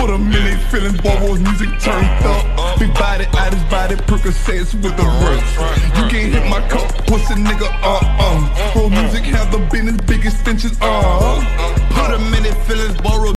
Put him in they feelings, boy, was music turned up. Big body, out his body, Percocets with the roots. You can't hit my cup, pussy nigga, Roll music have the business, big extensions, Put him in they feelings, boy.